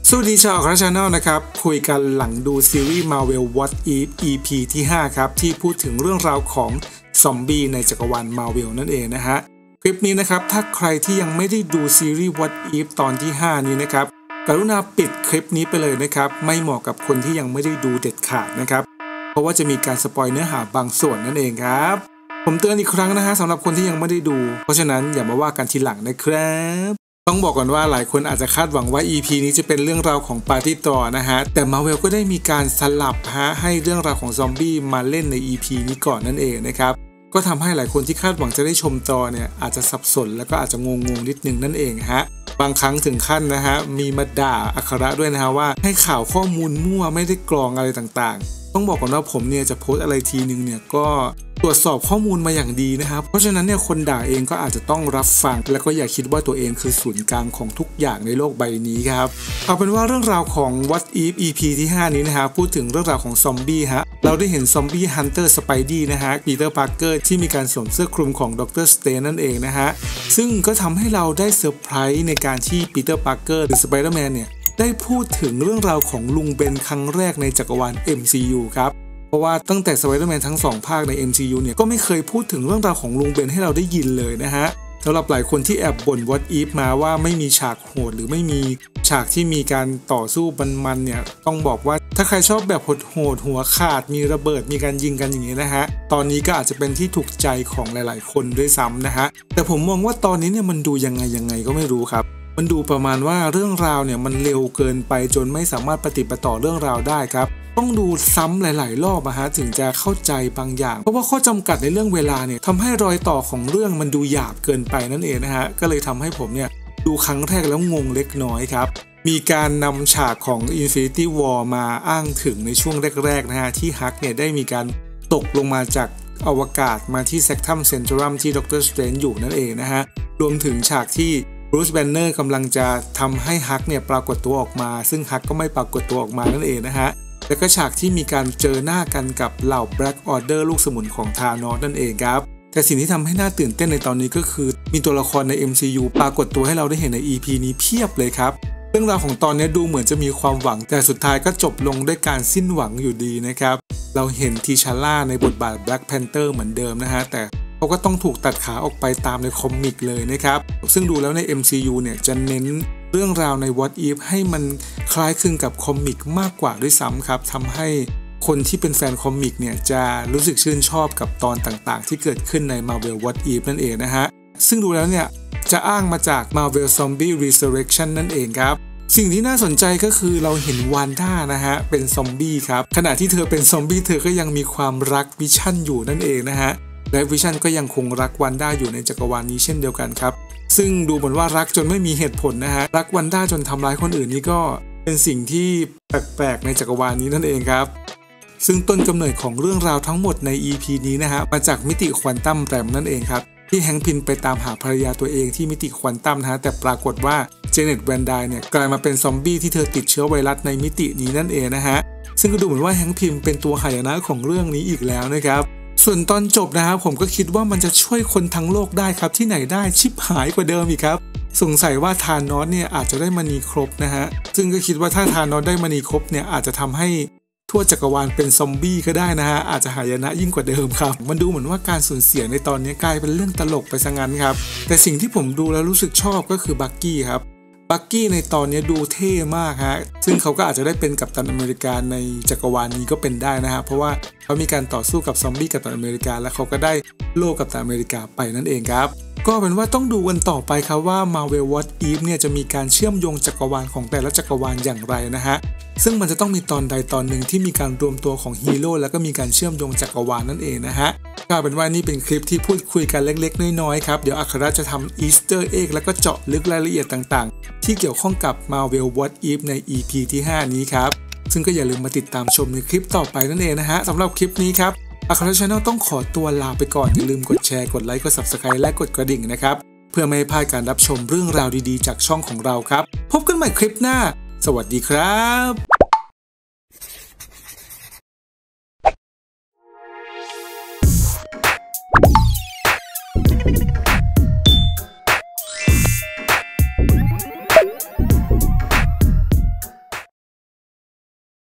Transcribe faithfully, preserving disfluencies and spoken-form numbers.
สวัสดีชาวคราชาแนลนะครับคุยกันหลังดูซีรีส์ Marvel What If อี พี ที่ห้าครับที่พูดถึงเรื่องราวของซอมบี้ในจักรวาล Marvel นั่นเองนะฮะคลิปนี้นะครับถ้าใครที่ยังไม่ได้ดูซีรีส์ What If ตอนที่ห้านี้นะครับกรุณาปิดคลิปนี้ไปเลยนะครับไม่เหมาะกับคนที่ยังไม่ได้ดูเด็ดขาดนะครับเพราะว่าจะมีการสปอยเนื้อหาบางส่วนนั่นเองครับผมเตือนอีกครั้งนะฮะสำหรับคนที่ยังไม่ได้ดูเพราะฉะนั้นอย่ามาว่ากันทีหลังนะครับต้องบอกก่อนว่าหลายคนอาจจะคาดหวังว่า อี พี นี้จะเป็นเรื่องราวของปาร์ตี้ต่อนะฮะแต่ Marvel ก็ได้มีการสลับฮะให้เรื่องราวของซอมบี้มาเล่นใน อี พี นี้ก่อนนั่นเองนะครับก็ทำให้หลายคนที่คาดหวังจะได้ชมต่อเนี่ยอาจจะสับสนแล้วก็อาจจะงงงนิดนึงนั่นเองฮะบางครั้งถึงขั้นนะฮะมีมาด่าอัคระด้วยนะฮะว่าให้ข่าวข้อมูลมั่วไม่ได้กรองอะไรต่างๆต้องบอกก่อนว่าผมเนี่ยจะโพสอะไรทีนึงเนี่ยก็ตรวจสอบข้อมูลมาอย่างดีนะครับเพราะฉะนั้นเนี่ยคนด่าเองก็อาจจะต้องรับฟังแล้วก็อย่าคิดว่าตัวเองคือศูนย์กลางของทุกอย่างในโลกใบนี้ครับเอาเป็นว่าเรื่องราวของ What If อี พี ที่ห้านี้นะฮะพูดถึงเรื่องราวของซอมบี้ฮะเราได้เห็นซอมบี้ฮันเตอร์สไปดี้นะฮะปีเตอร์พาร์เกอร์ที่มีการสวมเสื้อคลุมของด็อกเตอร์สเตนนั่นเองนะฮะซึ่งก็ทำให้เราได้เซอร์ไพรส์ในการที่ปีเตอร์พาร์เกอร์หรือสไปเดอร์แมนเนี่ยได้พูดถึงเรื่องราวของลุงเบนครั้งแรกในจักรวาล เอ็ม ซี ยู ครับเพราะว่าตั้งแต่ Spider-Man ทั้งสองภาคใน เอ็ม ซี ยู เนี่ยก็ไม่เคยพูดถึงเรื่องราวของลุงเบนให้เราได้ยินเลยนะฮะสำหรับหลายคนที่แอบบ่น What If มาว่าไม่มีฉากโหดหรือไม่มีฉากที่มีการต่อสู้มันๆเนี่ยต้องบอกว่าถ้าใครชอบแบบโหดๆหัวขาดมีระเบิดมีการยิงกันอย่างนี้นะฮะตอนนี้ก็อาจจะเป็นที่ถูกใจของหลายๆคนด้วยซ้ำนะฮะแต่ผมมองว่าตอนนี้เนี่ยมันดูยังไงยังไงก็ไม่รู้ครับมันดูประมาณว่าเรื่องราวเนี่ยมันเร็วเกินไปจนไม่สามารถปฏิบัติต่อเรื่องราวได้ครับต้องดูซ้ำหลายๆรอบอะฮะถึงจะเข้าใจบางอย่างเพราะว่าข้อจำกัดในเรื่องเวลาเนี่ยทำให้รอยต่อของเรื่องมันดูหยาบเกินไปนั่นเองนะฮะก็เลยทำให้ผมเนี่ยดูครั้งแรกแล้วงงเล็กน้อยครับมีการนำฉากของ Infinity War มาอ้างถึงในช่วงแรกๆนะฮะที่ฮักเนี่ยได้มีการตกลงมาจากอวกาศมาที่ Sanctum Sanctorum ที่ด็อกเตอร์สเตรนจ์อยู่นั่นเองนะฮะรวมถึงฉากที่บรูซ แบนเนอร์กำลังจะทำให้ฮักเนี่ยปรากฏตัวออกมาซึ่งฮักก็ไม่ปรากฏตัวออกมานั่นเองนะฮะแล้วก็ฉากที่มีการเจอหน้ากันกับเหล่า Black Order ลูกสมุนของธานอสนั่นเองครับแต่สิ่งที่ทำให้น่าตื่นเต้นในตอนนี้ก็คือมีตัวละครใน เอ็ม ซี ยู ปรากฏตัวให้เราได้เห็นใน อี พี นี้เพียบเลยครับเรื่องราวของตอนนี้ดูเหมือนจะมีความหวังแต่สุดท้ายก็จบลงด้วยการสิ้นหวังอยู่ดีนะครับเราเห็นทีชาร่าในบทบาท Black Panther เหมือนเดิมนะฮะแต่เขาก็ต้องถูกตัดขาออกไปตามในคอมิกเลยนะครับซึ่งดูแล้วใน เอ็ม ซี ยู เนี่ยจะเน้นเรื่องราวใน What If ให้มันคล้ายคลึงกับคอมิกมากกว่าด้วยซ้ำครับทำให้คนที่เป็นแฟนคอมิกเนี่ยจะรู้สึกชื่นชอบกับตอนต่างๆที่เกิดขึ้นใน Marvel What If นั่นเองนะฮะซึ่งดูแล้วเนี่ยจะอ้างมาจาก Marvel Zombie Resurrection นั่นเองครับสิ่งที่น่าสนใจก็คือเราเห็นวานด้านะฮะเป็นซอมบี้ครับขณะที่เธอเป็นซอมบี้เธอก็ยังมีความรักวิชั่นอยู่นั่นเองนะฮะและวิชั่นก็ยังคงรักวันด้าอยู่ในจักรวาลนี้เช่นเดียวกันครับซึ่งดูเหมือนว่ารักจนไม่มีเหตุผลนะฮะรักวันด้าจนทำร้ายคนอื่นนี่ก็เป็นสิ่งที่แปลกๆในจักรวาลนี้นั่นเองครับซึ่งต้นกำเนิดของเรื่องราวทั้งหมดใน อี พี นี้นะฮะมาจากมิติควอนตัมแรมนั่นเองครับที่แฮงค์พินไปตามหาภรรยาตัวเองที่มิติควอนตัมนะฮะแต่ปรากฏว่าเจเน็ตแวนไดเนี่ยกลายมาเป็นซอมบี้ที่เธอติดเชื้อไวรัสในมิตินี้นั่นเองนะฮะซึ่งก็ดูเหมือนว่าแฮงค์พินเป็นตัวหายนะของเรื่องนี้อีกแล้วนะครับส่วนตอนจบนะครับผมก็คิดว่ามันจะช่วยคนทั้งโลกได้ครับที่ไหนได้ชิบหายกว่าเดิมอีกครับสงสัยว่าธานอสเนี่ยอาจจะได้มณีครบนะฮะซึ่งก็คิดว่าถ้าธานอสได้มณีครบเนี่ยอาจจะทำให้ทั่วจักรวาลเป็นซอมบี้ก็ได้นะฮะอาจจะหายนะยิ่งกว่าเดิมครับมันดูเหมือนว่าการสูญเสียในตอนนี้กลายเป็นเรื่องตลกไปซะงั้นครับแต่สิ่งที่ผมดูแล้วรู้สึกชอบก็คือบักกี้ครับบักกี้ในตอนนี้ดูเท่มากฮะซึ่งเขาก็อาจจะได้เป็นกัปตันอเมริกาในจักรวาลนี้ก็เป็นได้นะฮะเพราะว่าเขามีการต่อสู้กับซอมบี้กัปตันอเมริกาและเขาก็ได้โล่กัปตันอเมริกาไปนั่นเองครับก็เป็นว่าต้องดูกันต่อไปครับว่า Marvel What If เนี่ยจะมีการเชื่อมโยงจักรวาลของแต่ละจักรวาลอย่างไรนะฮะซึ่งมันจะต้องมีตอนใดตอนหนึ่งที่มีการรวมตัวของฮีโร่แล้วก็มีการเชื่อมโยงจักรวาลนั่นเองนะฮะก็เป็นว่านี่เป็นคลิปที่พูดคุยกันเล็กๆน้อยๆครับเดี๋ยวอัครจะทำอีสเตอร์เอ็กแล้วก็เจาะลึกรายละเอียดต่างๆที่เกี่ยวข้องกับ Marvel What If ใน อี พี ที่ห้านี้ครับซึ่งก็อย่าลืมมาติดตามชมในคลิปต่อไปนั่นเองนะฮะสำหรับคลิปนี้ครับอัคร Channel ต้องขอตัวลาไปก่อนอย่าลืมกดแชร์กดไลค์กด ซับสไครบ์ และกดกระดิ่งนะครับเพื่อไม่ให้พลาดการรับชมเรื่องราวดีๆจากช่องของเราครับพบกันใหม่คลิปหน้าสวัสดีครับ